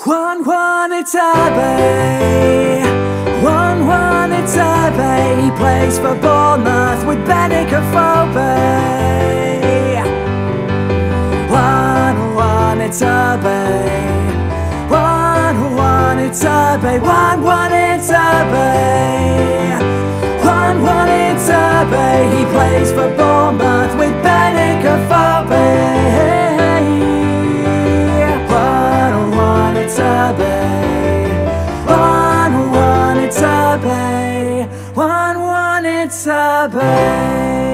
1-1, it's Abbey. 1-1, it's Abbey. He plays for Bournemouth with Benik Afobe. 1-1, it's Abbey. 1-1, it's Abbey. 1-1, it's Abbey. 1-1, it's Abbey. He plays for Bournemouth with Benik Afobe. 1-1, it's Abbey. 1-1, it's Abbey. 1-1, it's Abbey.